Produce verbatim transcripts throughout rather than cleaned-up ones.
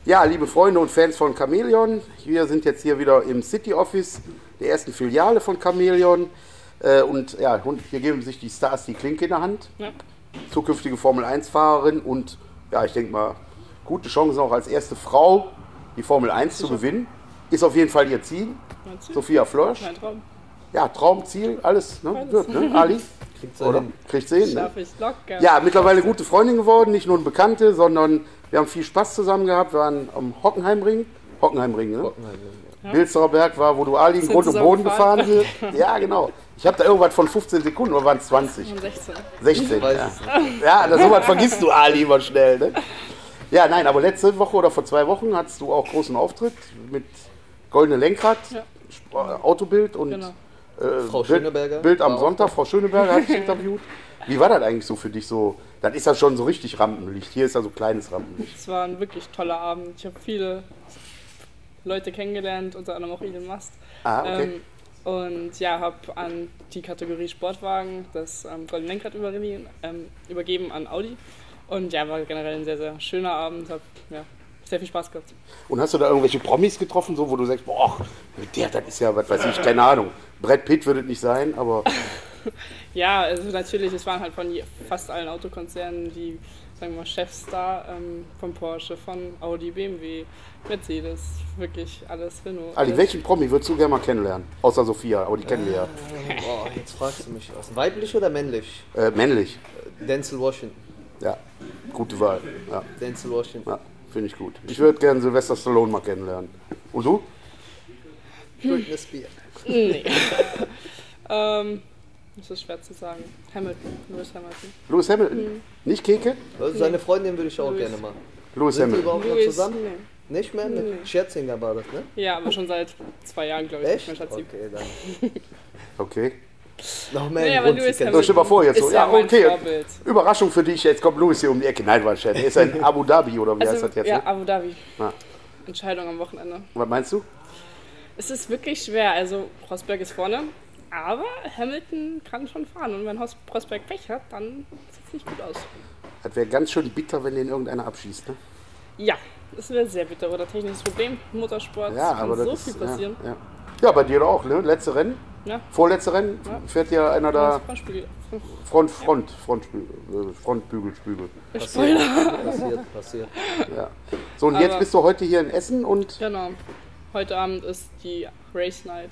Ja, liebe Freunde und Fans von Chamäleon, wir sind jetzt hier wieder im City Office, der ersten Filiale von Chamäleon. Äh, und ja, und hier geben sich die Stars die Klinke in der Hand. Ja. Zukünftige Formel eins Fahrerin und ja, ich denke mal, gute Chancen auch als erste Frau die Formel eins zu gewinnen. Ist auf jeden Fall ihr Ziel. Ziel. Sophia Flörsch. Mein Traum. Ja, Traum, Ziel, alles, ne? Alles. Wird, ne? Ali? Kriegt Oder? hin. Kriegt sie hin, ne? Schaff ich locker. Ja, mittlerweile gute Freundin geworden, nicht nur eine Bekannte, sondern wir haben viel Spaß zusammen gehabt. Wir waren am Hockenheimring. Hockenheimring, ne? Hockenheim, ja. Bilsterer Berg war, wo du Ali in Sind Grund und zusammen Boden gefahren? gefahren bist. Ja, genau. Ich habe da irgendwas von fünfzehn Sekunden oder waren es zwanzig? sechzehn. sechzehn, Ich weiß ja. es nicht. Ja, das sowas vergisst du, Ali, immer schnell, ne? Ja, nein, aber letzte Woche oder vor zwei Wochen hattest du auch großen Auftritt mit Goldene Lenkrad, Ja. Autobild und Genau. äh, Frau Bild, Schöneberger Bild am war auch Sonntag. Frau Schöneberger hat dich interviewt. Wie war das eigentlich so für dich so? Dann ist das schon so richtig Rampenlicht. Hier ist ja so kleines Rampenlicht. Es war ein wirklich toller Abend. Ich habe viele Leute kennengelernt, unter anderem auch Elon Musk. Ah, okay. Ähm, und ja, habe an die Kategorie Sportwagen das ähm, Goldene Lenkrad übergeben, ähm, übergeben an Audi. Und ja, war generell ein sehr, sehr schöner Abend. Hab ja, sehr viel Spaß gehabt. Und hast du da irgendwelche Promis getroffen, so, wo du sagst, boah, der, das ist ja, was weiß ich, keine Ahnung. Brad Pitt würde es nicht sein, aber... Ja, also natürlich, es waren halt von je- fast allen Autokonzernen die, sagen wir mal, Chefs da, ähm, von Porsche, von Audi, B M W, Mercedes, wirklich alles, Renault. Ali, alles. welchen Promi würdest du gerne mal kennenlernen? Außer Sophia, aber die kennen wir ja. Boah, jetzt fragst du mich was. Weiblich oder männlich? Äh, männlich. Denzel Washington. Ja, gute Wahl. Ja, Denzel Washington. ja finde ich gut. Ich würde gerne Sylvester Stallone mal kennenlernen. Und du? Britney Spears. Nee. ähm, das ist schwer zu sagen. Hamilton, Lewis Hamilton. Lewis Hamilton? Mhm. Nicht Keke? Also seine Freundin würde ich auch Louis. gerne mal. Lewis Sind die Hamilton. überhaupt noch Lewis, zusammen? nee. Nicht mehr? Nee. Mit Scherzinger war das, ne? Ja, aber schon seit zwei Jahren, glaube ich. Echt? Nicht mehr, Schatzi. Okay, dann. Okay. Noch mehr Nee, ein aber Grund, sie Lewis kennen. So, stell mal vor jetzt so. Ist Ja, ja mein okay. Vorbild. Überraschung für dich, jetzt kommt Lewis hier um die Ecke. Nein, war ein Scherz. Er ist in Abu Dhabi oder wie heißt Also, das jetzt? ja, Ne? Abu Dhabi. Ja. Entscheidung am Wochenende. Was meinst du? Es ist wirklich schwer. Also, Rosberg ist vorne, aber Hamilton kann schon fahren. Und wenn Hos- Rosberg Pech hat, dann sieht es nicht gut aus. Das wäre ganz schön bitter, wenn den irgendeiner abschießt. Ne? Ja, das wäre sehr bitter. Oder technisches Problem. Motorsport, Ja, kann aber das so ist, viel passieren. Ja, ja. ja, bei dir doch auch, ne? Letzte Rennen. Ja. Vorletzte Rennen Ja. fährt ja einer da Frontspiegel. Front, Front, Frontspügel, äh, Frontbügel, Spügel. Spoiler. Passiert, passiert. Ja. So, und jetzt Aber- bist du heute hier in Essen und Genau. Heute Abend ist die Race Night.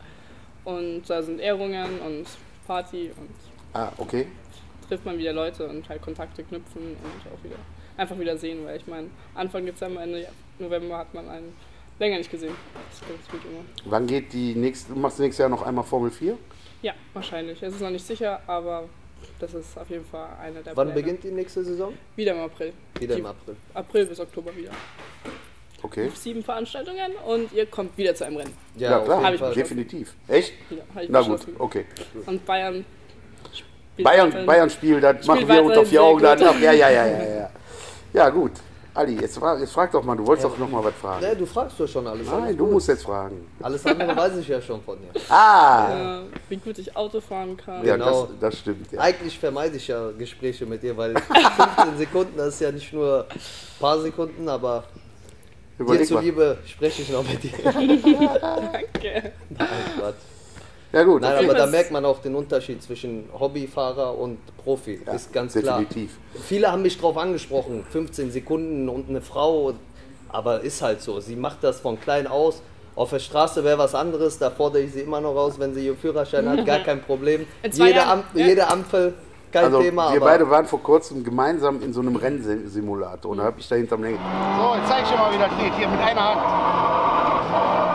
Und da sind Ehrungen und Party und ah, okay. trifft man wieder Leute und halt Kontakte knüpfen und auch wieder einfach wieder sehen, weil ich meine, Anfang Dezember, Ende November hat man einen länger nicht gesehen. Das ist ganz gut immer. Wann geht die nächste, du machst nächstes Jahr noch einmal Formel vier? Ja, wahrscheinlich. Es ist noch nicht sicher, aber das ist auf jeden Fall eine der Wann Pläne. beginnt die nächste Saison? Wieder im April. Wieder Die- im April. April bis Oktober wieder. Okay. Sieben Veranstaltungen und ihr kommt wieder zu einem Rennen. Ja, auf klar, jeden ich Fall. definitiv. Echt? Ja, hab ich Na gut, beschlossen. okay. Und Bayern spielt Bayern, weiterhin- Bayern Spiel, das machen wir weiterhin unter vier sehr Augen. Dann, gut. ach, ja, ja, ja, ja, ja. Ja, gut. Ali, jetzt, fra- jetzt frag doch mal, du wolltest doch noch mal was fragen. Ne, du fragst doch schon alles. Nein, alles du gut. musst jetzt fragen. Alles andere weiß ich ja schon von dir. Ah! äh, wie gut ich Auto fahren kann. Ja, Genau. das, das stimmt. Ja. Eigentlich vermeide ich ja Gespräche mit dir, weil fünfzehn Sekunden, das ist ja nicht nur ein paar Sekunden, aber dir Überleg mal. zuliebe spreche ich noch mit dir. Danke. Nein, Quatsch. Ja, gut. Nein, okay. aber da Was- merkt man auch den Unterschied zwischen Hobbyfahrer und Profi. Ja, ist ganz klar. definitiv. Viele haben mich drauf angesprochen, fünfzehn Sekunden und eine Frau, aber ist halt so. Sie macht das von klein aus. Auf der Straße wäre was anderes, da fordere ich sie immer noch raus, wenn sie ihren Führerschein hat, gar kein Problem. In zwei Jede, Jahren, Am ja. jede Ampel, kein Also, Thema. wir aber beide waren vor kurzem gemeinsam in so einem Rennsimulator und da habe ich da hinterm Lenker. So, jetzt zeig ich dir mal, wie das geht. Hier mit einer Hand.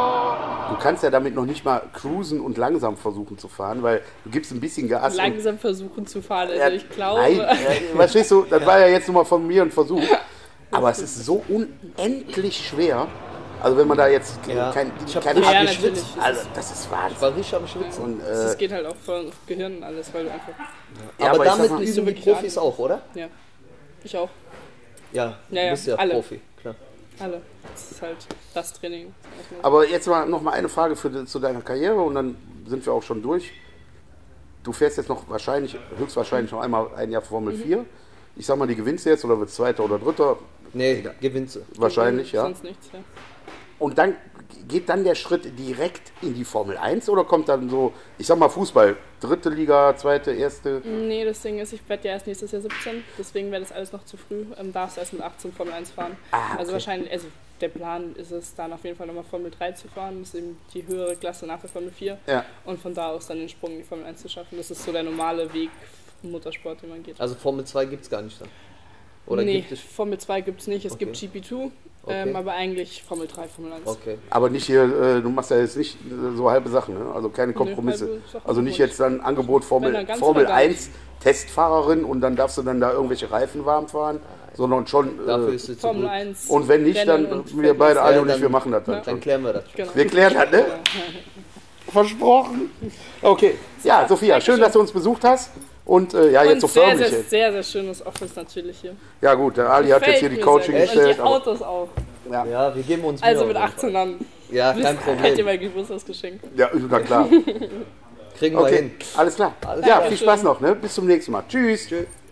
Du kannst ja damit noch nicht mal cruisen und langsam versuchen zu fahren, weil du gibst ein bisschen Gas. und- Langsam versuchen zu fahren. Also Ja, ich glaube. Nein, ja, verstehst du, das war ja jetzt nur mal von mir ein Versuch. Aber es ist so unendlich schwer. Also wenn man da jetzt Ja. kein, Ich hab keine richtig Ab- geschwitzt. also das ist ich Wahnsinn. war richtig am Schwitzen. Und, äh, Das geht halt auch von Gehirn und alles, weil du einfach. ja, aber ich sag damit mal, üben so die wirklich Profis an. auch, oder? Ja. Ich auch. Ja, du Ja, ja, bist ja alle. Profi, klar. Alle. Das ist halt das Training. was man- aber jetzt mal noch mal eine Frage für, die- zu deiner Karriere und dann sind wir auch schon durch. Du fährst jetzt noch wahrscheinlich, höchstwahrscheinlich noch einmal ein Jahr Formel vier. Ich sag mal, die gewinnst du jetzt oder wird Zweiter oder Dritter? Nee, gewinnst du. Wahrscheinlich, ja. Sonst nichts, ja. Und dann geht dann der Schritt direkt in die Formel eins oder kommt dann so, ich sag mal Fußball, dritte Liga, zweite, erste? Nee, das Ding ist, ich werde ja erst nächstes Jahr siebzehn, deswegen wäre das alles noch zu früh. Ähm, darfst erst mit achtzehn Formel eins fahren. Ah, okay. Also wahrscheinlich, also der Plan ist es, dann auf jeden Fall nochmal Formel drei zu fahren. Das ist eben die höhere Klasse nach der Formel vier. Ja. Und von da aus dann den Sprung in die Formel eins zu schaffen. Das ist so der normale Weg im Motorsport, den man geht. Also Formel zwei gibt es gar nicht dann? Oder nee, gibt es? Formel zwei gibt es nicht. Es Okay. gibt G P zwei, Okay. ähm, aber eigentlich Formel drei, Formel eins. Okay. Aber nicht hier, äh, du machst ja jetzt nicht äh, so halbe Sachen, ne? Also keine Kompromisse. halbe Sachen Also nicht nicht. jetzt dann Angebot Wenn Formel, dann ganz Formel oder gar eins Testfahrerin und dann darfst du dann da irgendwelche Reifen warm fahren, sondern schon. Dafür Äh, ist es zu Formel gut. eins. und wenn nicht, Rennen dann und wir beide, Fitness. alle Ja, und ich, dann- wir machen das dann. Ja. Dann klären wir das. Genau. Wir klären das, ne? Versprochen. Okay. Ja, Sophia, schön, dass du uns besucht hast. Und äh, ja, jetzt Und so sehr, förmlich. sehr, jetzt. sehr, sehr schönes Office natürlich hier. Ja gut, der Ali hat jetzt hier die Gefällt mir Couch sehr gut. hingestellt. Und die aber- Autos auch. Ja, Ja, wir geben uns Also Mühe mit auf jeden achtzehn Fall. dann. Ja, kein Könnt ihr Problem. mein Geburtstagsgeschenk. ja, na klar. Kriegen wir Okay, hin. alles klar. Alles Ja, klar. viel Spaß noch, ne? Bis zum nächsten Mal. Tschüss. Tschüss.